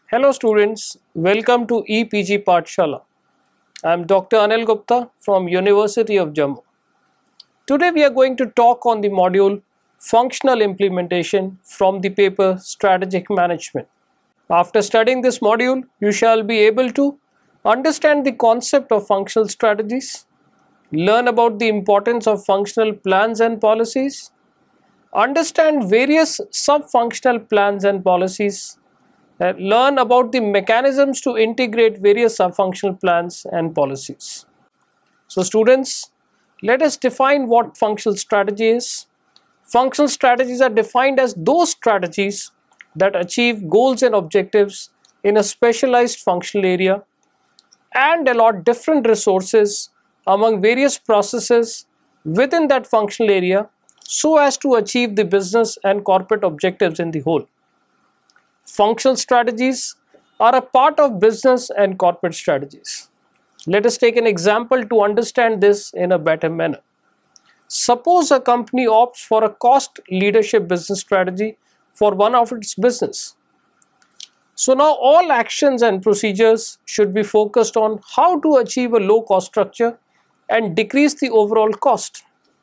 Hello students, welcome to EPG Pathshala. I am Dr. Anil Gupta from University of Jammu. Today we are going to talk on the module Functional Implementation from the paper Strategic Management. After studying this module, you shall be able to understand the concept of functional strategies, learn about the importance of functional plans and policies, understand various sub-functional plans and policies, learn about the mechanisms to integrate various sub-functional plans and policies. So students, let us define what functional strategy is. Functional strategies are defined as those strategies that achieve goals and objectives in a specialized functional area and allot different resources among various processes within that functional area so as to achieve the business and corporate objectives in the whole. Functional strategies are a part of business and corporate strategies. Let us take an example to understand this in a better manner. Suppose a company opts for a cost leadership business strategy for one of its business. So now all actions and procedures should be focused on how to achieve a low cost structure and decrease the overall cost.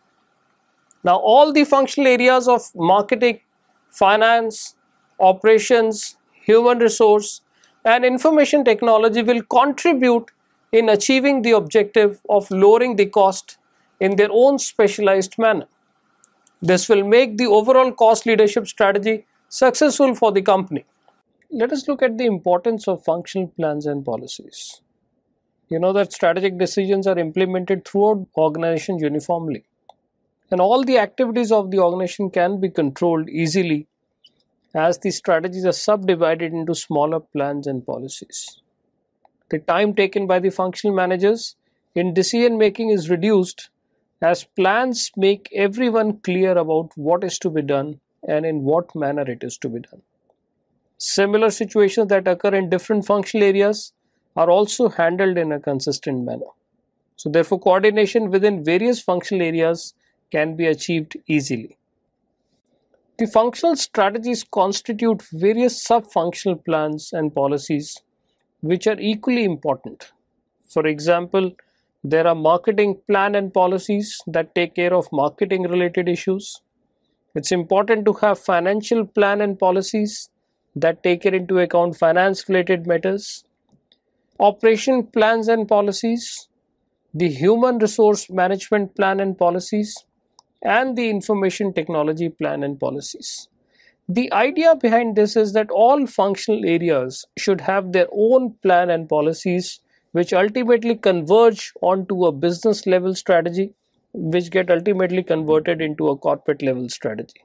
Now all the functional areas of marketing, finance, operations, human resource and information technology will contribute in achieving the objective of lowering the cost in their own specialized manner. This will make the overall cost leadership strategy successful for the company. Let us look at the importance of functional plans and policies. You know that strategic decisions are implemented throughout organizations uniformly, and all the activities of the organization can be controlled easily as the strategies are subdivided into smaller plans and policies. The time taken by the functional managers in decision making is reduced as plans make everyone clear about what is to be done and in what manner it is to be done. Similar situations that occur in different functional areas are also handled in a consistent manner. So therefore, coordination within various functional areas can be achieved easily. The functional strategies constitute various sub-functional plans and policies which are equally important. For example, there are marketing plan and policies that take care of marketing related issues. It's important to have financial plan and policies that take into account finance related matters. Operation plans and policies, the human resource management plan and policies, and the information technology plan and policies. The idea behind this is that all functional areas should have their own plan and policies which ultimately converge onto a business level strategy which get ultimately converted into a corporate level strategy.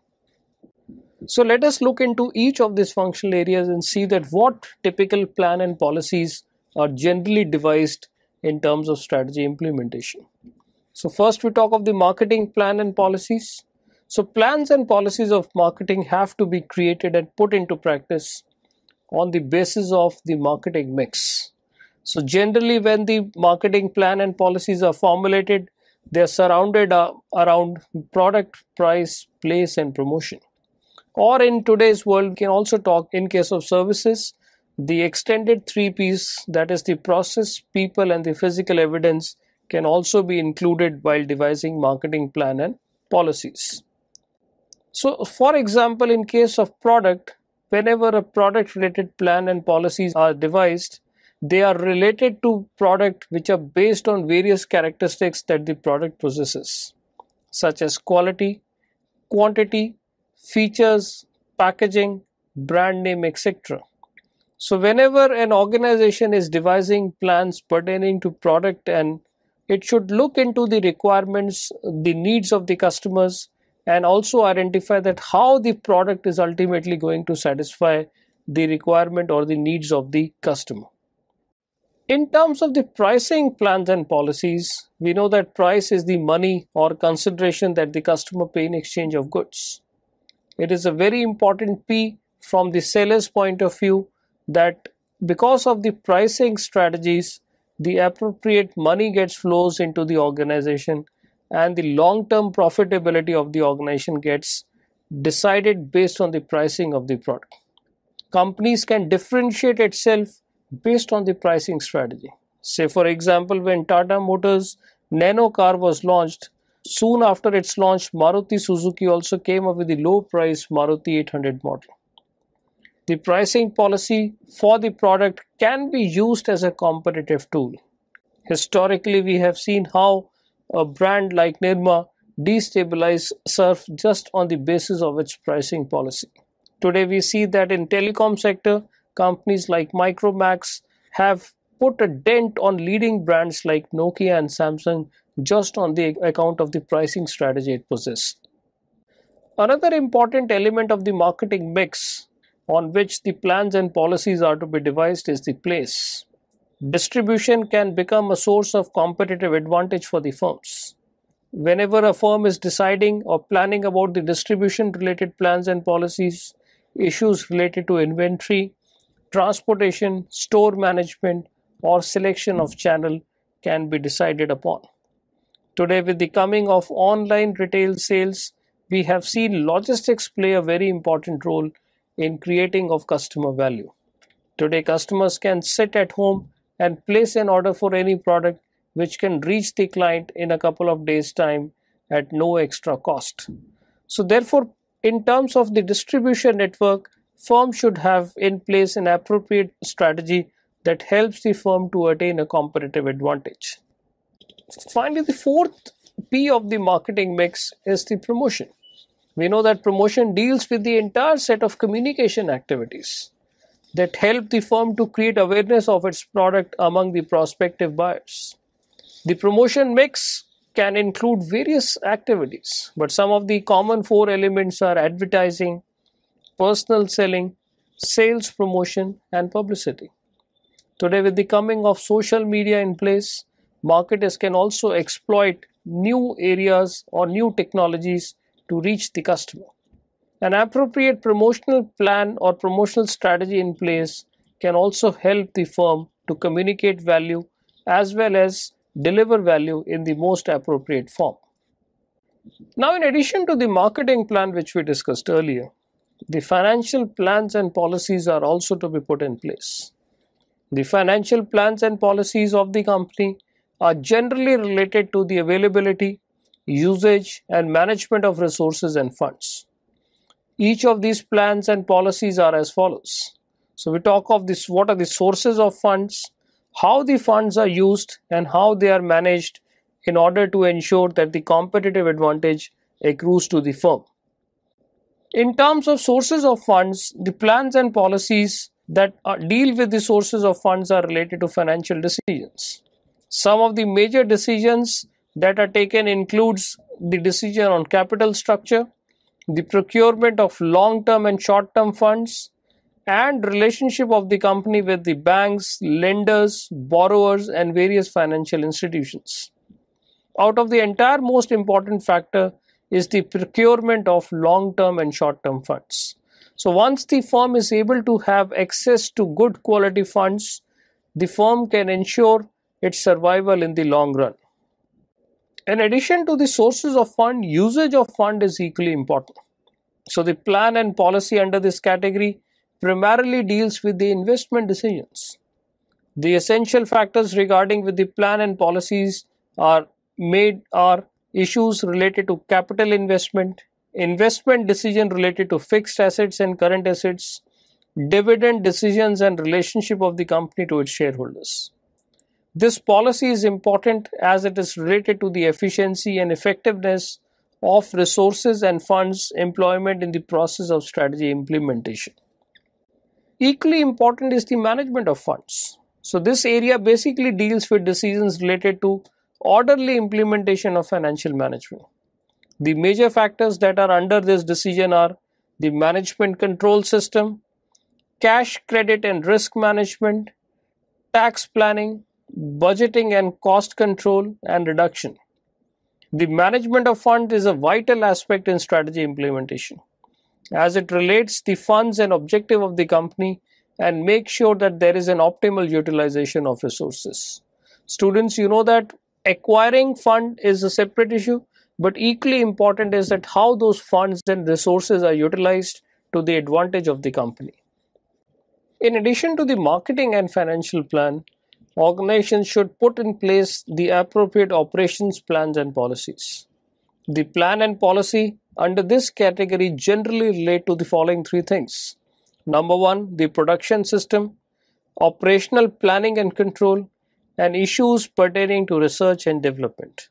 So let us look into each of these functional areas and see that what typical plan and policies are generally devised in terms of strategy implementation. So first we talk of the marketing plan and policies. So plans and policies of marketing have to be created and put into practice on the basis of the marketing mix. So generally when the marketing plan and policies are formulated, they are surrounded around product, price, place and promotion. Or in today's world, we can also talk in case of services, the extended 3Ps, that is the process, people and the physical evidence, can also be included while devising marketing plan and policies. So for example, in case of product, whenever a product related plan and policies are devised, they are related to product which are based on various characteristics that the product possesses, such as quality, quantity, features, packaging, brand name, etc. So whenever an organization is devising plans pertaining to product, and it should look into the requirements, the needs of the customers, and also identify that how the product is ultimately going to satisfy the requirement or the needs of the customer. In terms of the pricing plans and policies, we know that price is the money or consideration that the customer pay in exchange of goods. It is a very important P from the seller's point of view that because of the pricing strategies, the appropriate money gets flows into the organization and the long-term profitability of the organization gets decided based on the pricing of the product. companies can differentiate itself based on the pricing strategy. Say for example, when Tata Motors Nano car was launched, soon after its launch, Maruti Suzuki also came up with the low price Maruti 800 model. The pricing policy for the product can be used as a competitive tool. Historically, we have seen how a brand like Nirma destabilized Surf just on the basis of its pricing policy. Today, we see that in telecom sector, companies like Micromax have put a dent on leading brands like Nokia and Samsung just on the account of the pricing strategy it possesses. Another important element of the marketing mix on which the plans and policies are to be devised is the place. Distribution can become a source of competitive advantage for the firms. Whenever a firm is deciding or planning about the distribution related plans and policies, issues related to inventory, transportation, store management, or selection of channel can be decided upon. Today, with the coming of online retail sales, we have seen logistics play a very important role in creating of customer value. Today, customers can sit at home and place an order for any product which can reach the client in a couple of days' time at no extra cost. So therefore, in terms of the distribution network, firm should have in place an appropriate strategy that helps the firm to attain a competitive advantage. Finally, the fourth P of the marketing mix is the promotion. We know that promotion deals with the entire set of communication activities that help the firm to create awareness of its product among the prospective buyers. The promotion mix can include various activities, but some of the common four elements are advertising, personal selling, sales promotion, and publicity. Today, with the coming of social media in place, marketers can also exploit new areas or new technologies to reach the customer. An appropriate promotional plan or promotional strategy in place can also help the firm to communicate value as well as deliver value in the most appropriate form. Now, in addition to the marketing plan which we discussed earlier, the financial plans and policies are also to be put in place. The financial plans and policies of the company are generally related to the availability, usage, and management of resources and funds. Each of these plans and policies are as follows. So we talk of this: what are the sources of funds, how the funds are used, and how they are managed in order to ensure that the competitive advantage accrues to the firm. In terms of sources of funds, the plans and policies that deal with the sources of funds are related to financial decisions. Some of the major decisions that are taken includes the decision on capital structure, the procurement of long-term and short-term funds, and relationship of the company with the banks, lenders, borrowers, and various financial institutions. Out of the entire most important factor is the procurement of long-term and short-term funds. So once the firm is able to have access to good quality funds, the firm can ensure its survival in the long run. In addition to the sources of fund, usage of fund is equally important. So the plan and policy under this category primarily deals with the investment decisions. The essential factors regarding with the plan and policies are issues related to capital investment, investment decision related to fixed assets and current assets, dividend decisions, and relationship of the company to its shareholders. This policy is important as it is related to the efficiency and effectiveness of resources and funds employment in the process of strategy implementation. Equally important is the management of funds. So this area basically deals with decisions related to orderly implementation of financial management. The major factors that are under this decision are the management control system, cash, credit and risk management, tax planning, budgeting and cost control, and reduction. The management of funds is a vital aspect in strategy implementation, as it relates the funds and objective of the company and makes sure that there is an optimal utilization of resources. Students, you know that acquiring fund is a separate issue, but equally important is that how those funds and resources are utilized to the advantage of the company. In addition to the marketing and financial plan, organizations should put in place the appropriate operations plans and policies. The plan and policy under this category generally relate to the following three things. Number one, the production system, operational planning and control, and issues pertaining to research and development.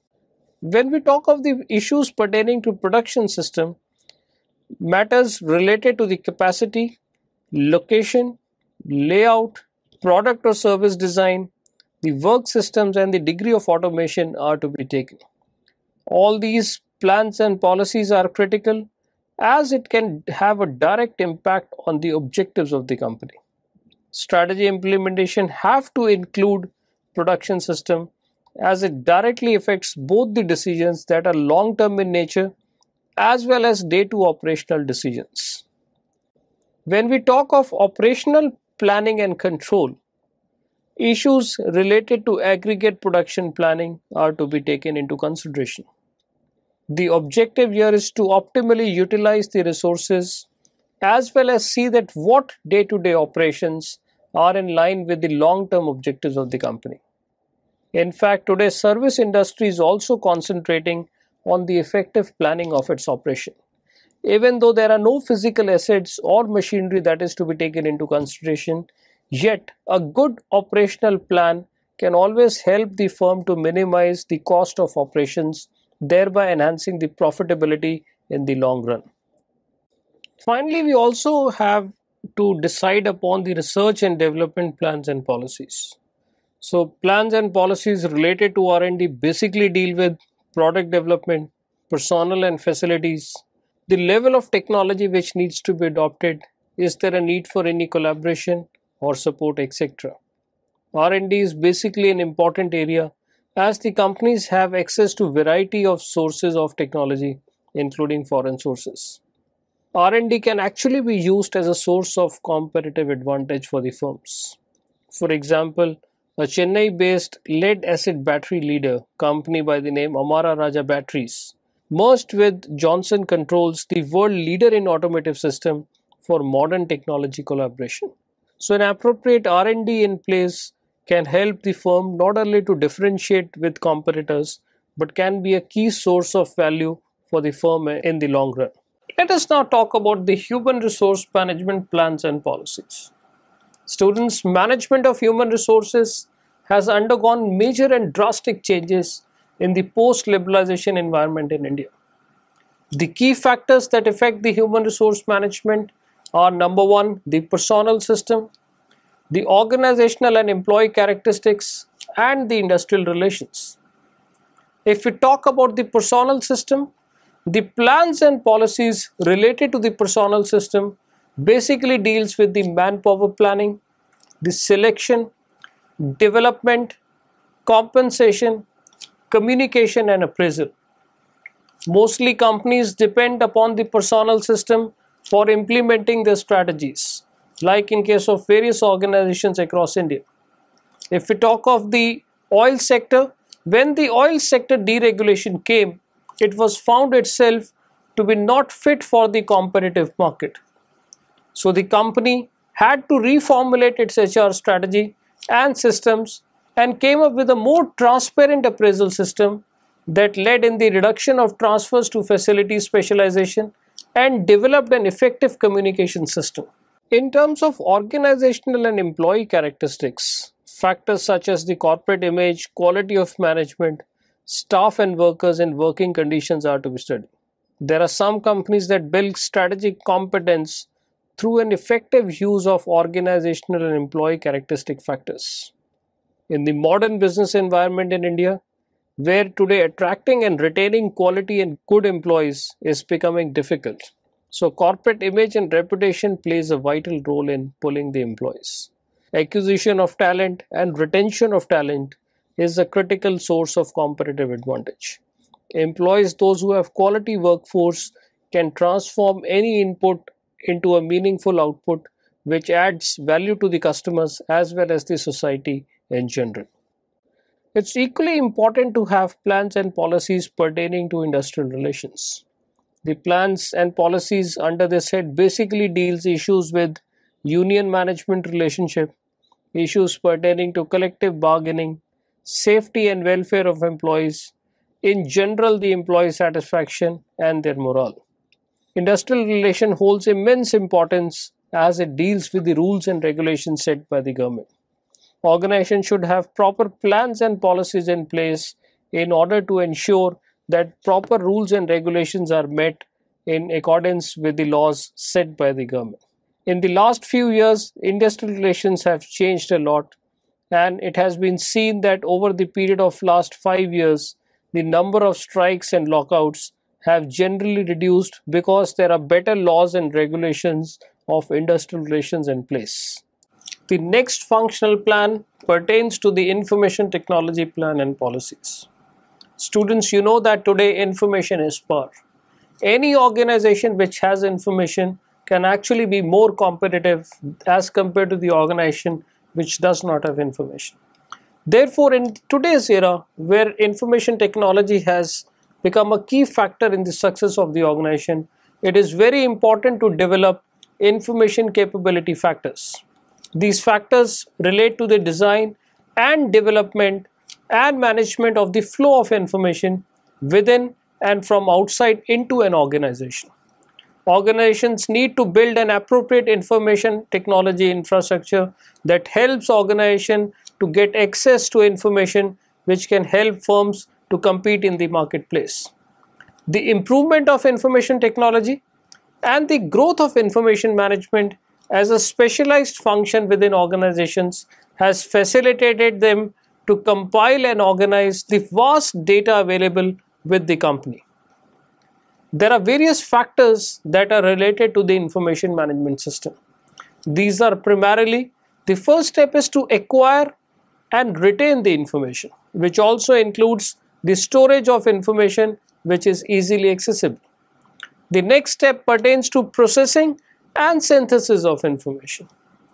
When we talk of the issues pertaining to production system, matters related to the capacity, location, layout, product or service design, the work systems and the degree of automation are to be taken. All these plans and policies are critical as it can have a direct impact on the objectives of the company. Strategy implementation have to include production system as it directly affects both the decisions that are long-term in nature as well as day-to operational decisions. When we talk of operational planning and control, issues related to aggregate production planning are to be taken into consideration. The objective here is to optimally utilize the resources as well as see that what day-to-day operations are in line with the long-term objectives of the company. In fact, today's service industry is also concentrating on the effective planning of its operation. Even though there are no physical assets or machinery that is to be taken into consideration, yet a good operational plan can always help the firm to minimize the cost of operations, thereby enhancing the profitability in the long run. Finally, we also have to decide upon the research and development plans and policies. So plans and policies related to R&D basically deal with product development, personnel and facilities, the level of technology which needs to be adopted, is there a need for any collaboration or support, etc. R&D is basically an important area as the companies have access to variety of sources of technology including foreign sources. R&D can actually be used as a source of competitive advantage for the firms. For example, a Chennai-based lead-acid battery leader company by the name Amara Raja Batteries merged with Johnson Controls, the world leader in automotive system, for modern technology collaboration. So an appropriate R&D in place can help the firm not only to differentiate with competitors but can be a key source of value for the firm in the long run. Let us now talk about the human resource management plans and policies. Students, management of human resources has undergone major and drastic changes in the post-liberalization environment in India. The key factors that affect the human resource management are number one, the personnel system, the organizational and employee characteristics, and the industrial relations. If we talk about the personnel system, the plans and policies related to the personnel system basically deals with the manpower planning, the selection, development, compensation, communication and appraisal. Mostly companies depend upon the personnel system for implementing their strategies, like in case of various organizations across India. If we talk of the oil sector, when the oil sector deregulation came, it was found itself to be not fit for the competitive market. So the company had to reformulate its HR strategy and systems and came up with a more transparent appraisal system that led in the reduction of transfers to facility specialization and developed an effective communication system. In terms of organizational and employee characteristics, factors such as the corporate image, quality of management, staff and workers and working conditions are to be studied. There are some companies that build strategic competence through an effective use of organizational and employee characteristic factors. In the modern business environment in India, where today attracting and retaining quality and good employees is becoming difficult, so corporate image and reputation plays a vital role in pulling the employees. Acquisition of talent and retention of talent is a critical source of competitive advantage. Employees, those who have quality workforce, can transform any input into a meaningful output which adds value to the customers as well as the society in general. It's equally important to have plans and policies pertaining to industrial relations. The plans and policies under this head basically deals issues with union management relationship, issues pertaining to collective bargaining, safety and welfare of employees, in general the employee satisfaction and their morale. Industrial relation holds immense importance as it deals with the rules and regulations set by the government. Organizations should have proper plans and policies in place in order to ensure that proper rules and regulations are met in accordance with the laws set by the government. In the last few years, industrial relations have changed a lot, and it has been seen that over the period of last 5 years, the number of strikes and lockouts have generally reduced because there are better laws and regulations of industrial relations in place. The next functional plan pertains to the information technology plan and policies. Students, you know that today information is power. Any organization which has information can actually be more competitive as compared to the organization which does not have information. Therefore, in today's era, where information technology has become a key factor in the success of the organization, it is very important to develop information capability factors. These factors relate to the design and development and management of the flow of information within and from outside into an organization. Organizations need to build an appropriate information technology infrastructure that helps organization to get access to information which can help firms to compete in the marketplace. The improvement of information technology and the growth of information management as a specialized function within organizations has facilitated them to compile and organize the vast data available with the company. There are various factors that are related to the information management system. These are primarily, the first step is to acquire and retain the information, which also includes the storage of information which is easily accessible. The next step pertains to processing and synthesis of information.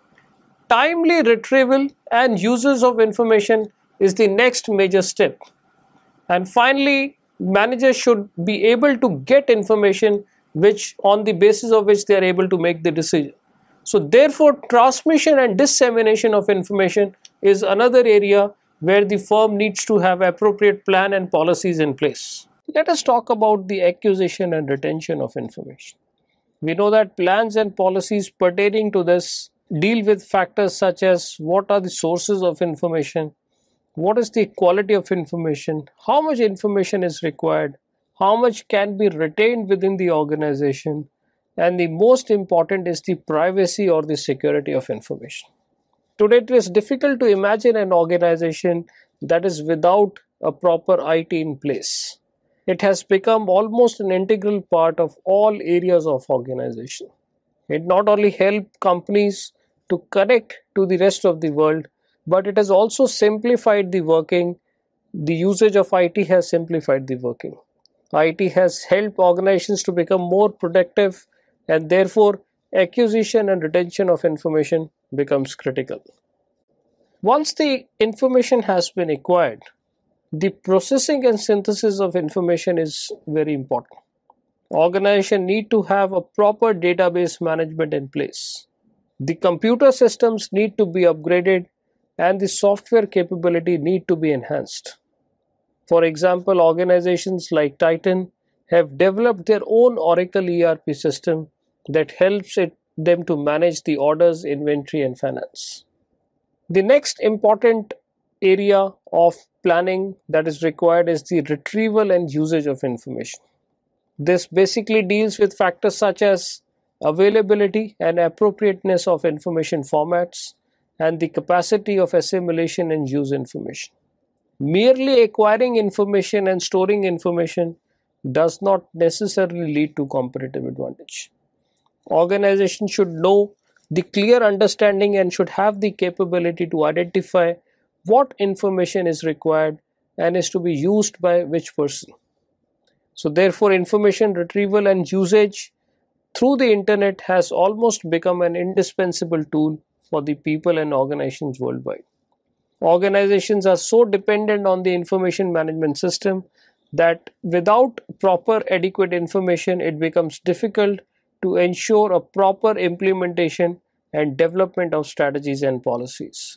Timely retrieval and uses of information is the next major step. And finally, managers should be able to get information which on the basis of which they are able to make the decision. So therefore, transmission and dissemination of information is another area where the firm needs to have appropriate plan and policies in place. Let us talk about the acquisition and retention of information. We know that plans and policies pertaining to this deal with factors such as what are the sources of information, what is the quality of information, how much information is required, how much can be retained within the organization, and the most important is the privacy or the security of information. Today it is difficult to imagine an organization that is without a proper IT in place. It has become almost an integral part of all areas of organization. It not only helps companies to connect to the rest of the world, but it has also simplified the working. The usage of IT has simplified the working. IT has helped organizations to become more productive, and therefore acquisition and retention of information becomes critical. Once the information has been acquired, the processing and synthesis of information is very important. Organizations need to have a proper database management in place. The computer systems need to be upgraded and the software capability need to be enhanced. For example, organizations like Titan have developed their own Oracle ERP system that helps them to manage the orders, inventory, and finance. The next important area of planning that is required is the retrieval and usage of information. This basically deals with factors such as availability and appropriateness of information formats and the capacity of assimilation and use information. Merely acquiring information and storing information does not necessarily lead to competitive advantage. Organizations should know the clear understanding and should have the capability to identify what information is required and is to be used by which person. So therefore, information retrieval and usage through the internet has almost become an indispensable tool for the people and organizations worldwide. Organizations are so dependent on the information management system that without proper adequate information, it becomes difficult to ensure a proper implementation and development of strategies and policies.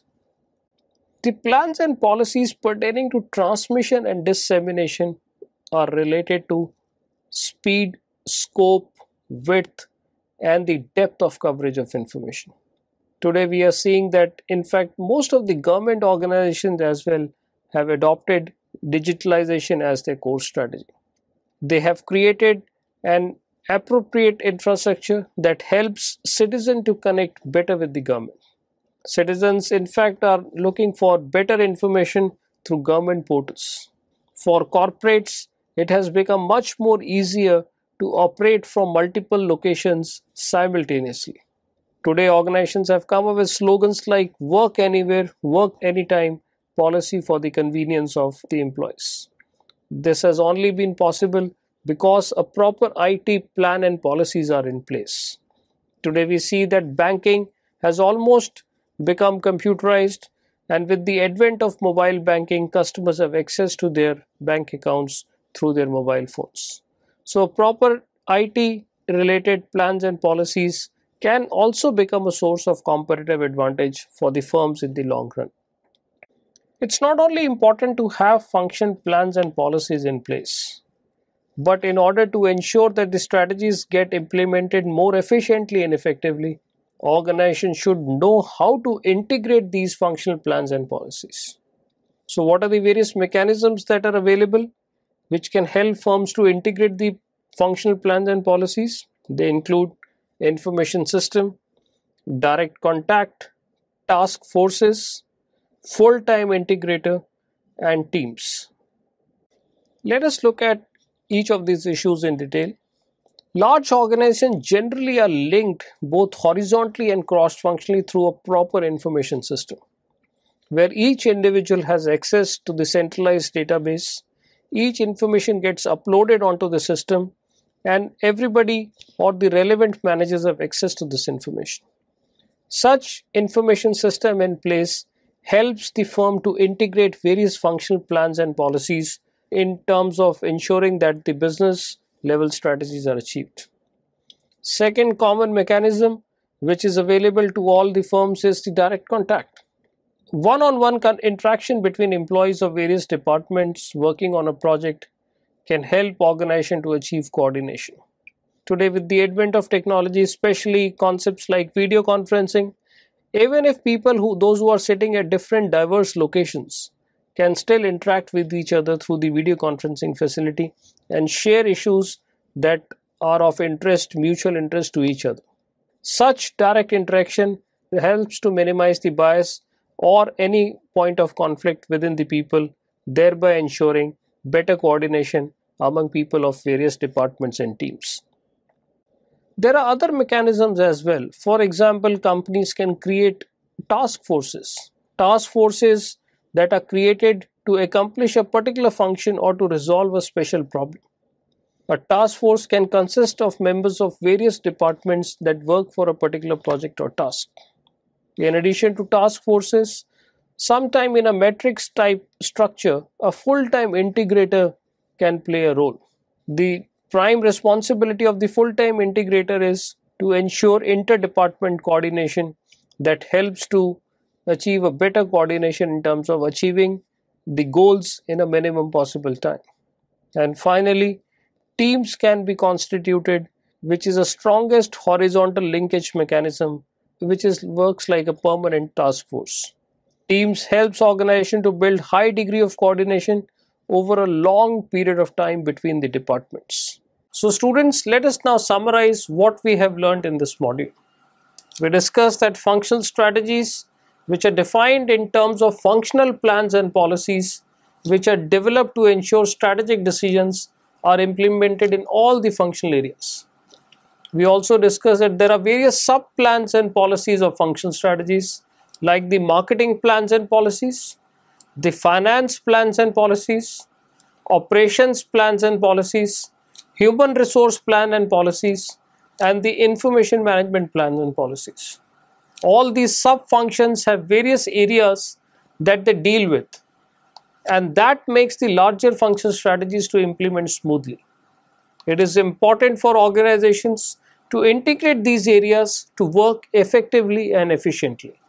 The plans and policies pertaining to transmission and dissemination are related to speed, scope, width, and the depth of coverage of information. Today we are seeing that in fact most of the government organizations as well have adopted digitalization as their core strategy. They have created an appropriate infrastructure that helps citizens to connect better with the government. Citizens in fact are looking for better information through government portals. For corporates, it has become much more easier to operate from multiple locations simultaneously. Today, organizations have come up with slogans like work anywhere, work anytime policy for the convenience of the employees. This has only been possible because a proper IT plan and policies are in place. Today, we see that banking has almost become computerized, and with the advent of mobile banking, customers have access to their bank accounts through their mobile phones. So, proper IT related plans and policies can also become a source of competitive advantage for the firms in the long run. It's not only important to have function plans and policies in place, but in order to ensure that the strategies get implemented more efficiently and effectively, organizations should know how to integrate these functional plans and policies. So what are the various mechanisms that are available which can help firms to integrate the functional plans and policies? They include information system, direct contact, task forces, full-time integrator, and teams. Let us look at each of these issues in detail. Large organizations generally are linked both horizontally and cross-functionally through a proper information system, where each individual has access to the centralized database. Each information gets uploaded onto the system, and everybody or the relevant managers have access to this information. Such information system in place helps the firm to integrate various functional plans and policies in terms of ensuring that the business level strategies are achieved. Second common mechanism which is available to all the firms is the direct contact. One-on-one interaction between employees of various departments working on a project can help organization to achieve coordination. Today, with the advent of technology, especially concepts like video conferencing, even if those who are sitting at different diverse locations can still interact with each other through the video conferencing facility and share issues that are of mutual interest to each other. Such direct interaction helps to minimize the bias or any point of conflict within the people, thereby ensuring better coordination among people of various departments and teams. There are other mechanisms as well. For example, companies can create task forces that are created to accomplish a particular function or to resolve a special problem. A task force can consist of members of various departments that work for a particular project or task. In addition to task forces, sometime in a matrix type structure, a full-time integrator can play a role. The prime responsibility of the full-time integrator is to ensure interdepartment coordination that helps to achieve a better coordination in terms of achieving the goals in a minimum possible time. And finally, teams can be constituted, which is the strongest horizontal linkage mechanism, which works like a permanent task force. Teams helps organization to build high degree of coordination over a long period of time between the departments. So students, let us now summarize what we have learned in this module. We discussed that functional strategies, which are defined in terms of functional plans and policies, which are developed to ensure strategic decisions are implemented in all the functional areas. We also discussed that there are various sub-plans and policies of functional strategies, like the marketing plans and policies, the finance plans and policies, operations plans and policies, human resource plan and policies, and the information management plans and policies. All these sub-functions have various areas that they deal with, and that makes the larger functional strategies to implement smoothly. It is important for organizations to integrate these areas to work effectively and efficiently.